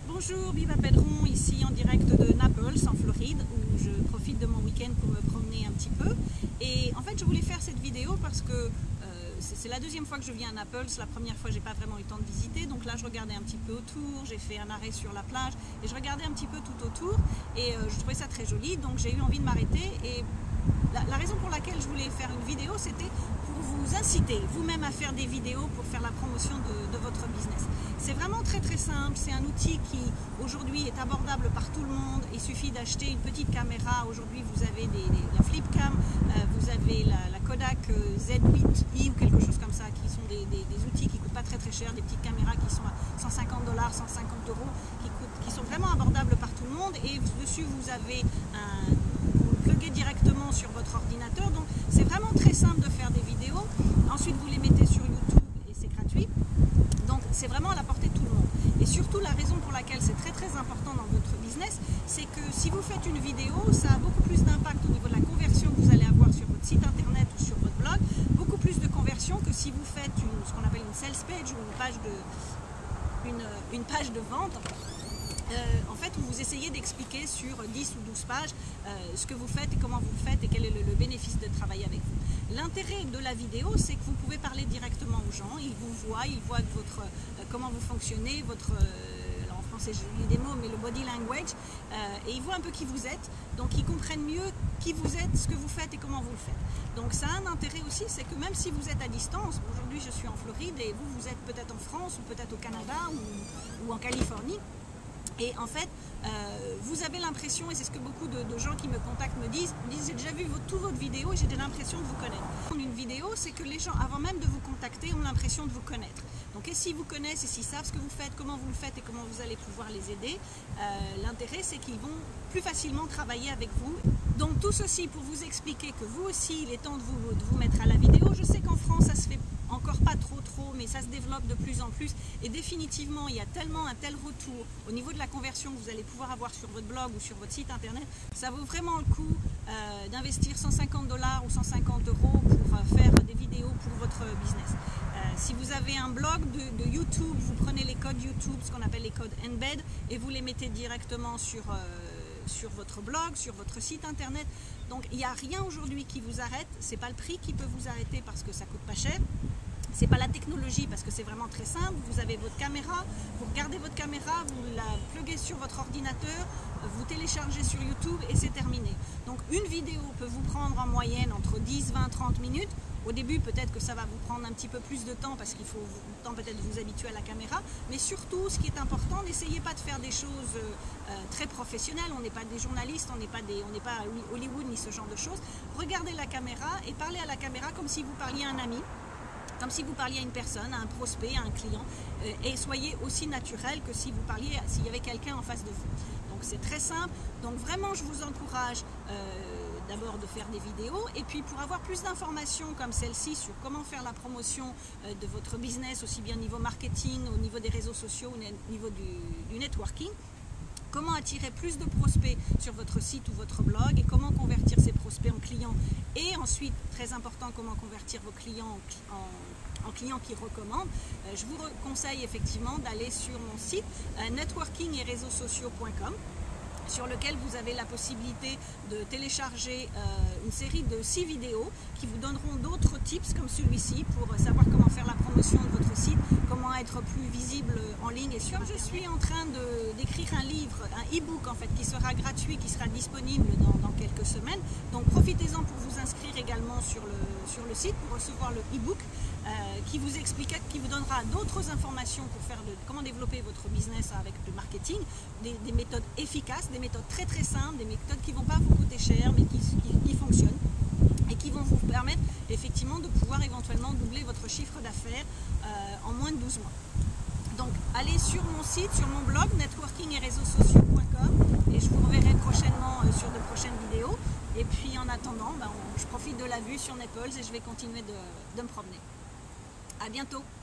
Bonjour, Viva Pedron, ici en direct de Naples, en Floride, où je profite de mon week-end pour me promener un petit peu. Et en fait, je voulais faire cette vidéo parce que c'est la deuxième fois que je viens à Naples. La première fois, j'ai pas vraiment eu le temps de visiter, donc là, je regardais un petit peu autour. J'ai fait un arrêt sur la plage et je regardais un petit peu tout autour. Et je trouvais ça très joli, donc j'ai eu envie de m'arrêter. Et la raison pour laquelle je voulais faire une vidéo, c'était pour vous inciter vous-même à faire des vidéos pour faire la promotion de votre business. C'est vraiment très très simple, c'est un outil qui aujourd'hui est abordable par tout le monde. Il suffit d'acheter une petite caméra. Aujourd'hui vous avez la Flipcam, vous avez la Kodak Z8i ou quelque chose comme ça, qui sont des outils qui ne coûtent pas très très cher, des petites caméras qui sont à 150 $, 150 €, qui sont vraiment abordables par tout le monde. Et dessus vous avez vous le pluguez directement sur votre ordinateur, donc c'est vraiment très simple de faire des vidéos. Ensuite vous les mettez sur YouTube et c'est gratuit, donc c'est vraiment à la portée de tout le monde. Et surtout la raison pour laquelle c'est très très important dans votre business, c'est que si vous faites une vidéo, ça a beaucoup plus d'impact au niveau de la conversion que vous allez avoir sur votre site internet ou sur votre blog, beaucoup plus de conversion que si vous faites ce qu'on appelle une sales page ou une page de vente. En fait, où vous essayez d'expliquer sur 10 ou 12 pages ce que vous faites et comment vous le faites et quel est le bénéfice de travailler avec vous. L'intérêt de la vidéo, c'est que vous pouvez parler directement aux gens, ils vous voient, comment vous fonctionnez, alors en français j'ai oublié des mots, mais le body language, et ils voient un peu qui vous êtes, donc ils comprennent mieux qui vous êtes, ce que vous faites et comment vous le faites. Donc ça a un intérêt aussi, c'est que même si vous êtes à distance, aujourd'hui je suis en Floride et vous êtes peut-être en France ou peut-être au Canada ou en Californie, et en fait, vous avez l'impression, et c'est ce que beaucoup de gens qui me contactent me disent j'ai déjà vu toutes vos vidéos et j'ai l'impression de vous connaître. Une vidéo, c'est que les gens, avant même de vous contacter, ont l'impression de vous connaître. Donc, et s'ils vous connaissent et s'ils savent ce que vous faites, comment vous le faites et comment vous allez pouvoir les aider, l'intérêt, c'est qu'ils vont plus facilement travailler avec vous. Donc, tout ceci pour vous expliquer que vous aussi, il est temps de vous mettre à la vidéo. Je sais qu'en France, ça se fait encore pas trop, mais ça se développe de plus en plus. Et définitivement, il y a tellement un tel retour au niveau de la conversion que vous allez pouvoir avoir sur votre blog ou sur votre site internet. Ça vaut vraiment le coup d'investir 150 $ ou 150 € pour faire des vidéos pour votre business. Si vous avez un blog de YouTube, vous prenez les codes YouTube, ce qu'on appelle les codes embed, et vous les mettez directement sur votre blog, sur votre site internet. Donc il n'y a rien aujourd'hui qui vous arrête. C'est pas le prix qui peut vous arrêter parce que ça coûte pas cher. C'est pas la technologie parce que c'est vraiment très simple. Vous avez votre caméra, vous regardez votre caméra, vous la pluguez sur votre ordinateur, vous téléchargez sur YouTube et c'est terminé. Donc une vidéo peut vous prendre en moyenne entre 10, 20, 30 minutes. Au début, peut-être que ça va vous prendre un petit peu plus de temps parce qu'il faut le temps peut-être de vous habituer à la caméra. Mais surtout, ce qui est important, n'essayez pas de faire des choses très professionnelles. On n'est pas des journalistes, on n'est pas à Hollywood ni ce genre de choses. Regardez la caméra et parlez à la caméra comme si vous parliez à un ami, comme si vous parliez à une personne, à un prospect, à un client. Et soyez aussi naturel que si vous parliez, s'il y avait quelqu'un en face de vous. Donc c'est très simple. Donc vraiment, je vous encourage d'abord de faire des vidéos et puis pour avoir plus d'informations comme celle-ci sur comment faire la promotion de votre business, aussi bien au niveau marketing, au niveau des réseaux sociaux, au niveau du networking, comment attirer plus de prospects sur votre site ou votre blog et comment convertir ces prospects en clients et ensuite, très important, comment convertir vos clients en clients qui recommandent. Je vous conseille effectivement d'aller sur mon site networking et réseaux sociaux.com, sur lequel vous avez la possibilité de télécharger une série de 6 vidéos qui vous donneront d'autres tips comme celui-ci pour savoir comment faire la promotion de votre site, comment être plus visible en ligne et sur Internet. Je suis en train d'écrire un livre, un e-book en fait, qui sera gratuit, qui sera disponible dans quelques semaines. Donc profitez-en pour vous inscrire également sur le site pour recevoir le e-book qui vous explique, qui vous donnera d'autres informations pour faire comment développer votre business avec le marketing, des méthodes efficaces, des méthodes très très simples, des méthodes qui ne vont pas vous coûter cher mais qui fonctionnent et qui vont vous permettre effectivement de pouvoir éventuellement doubler votre chiffre d'affaires en moins de 12 mois. Donc allez sur mon site, sur mon blog networking et réseaux sociaux.com et je vous reverrai prochainement sur de prochaines vidéos. Et puis en attendant, je profite de la vue sur Naples et je vais continuer de me promener. À bientôt!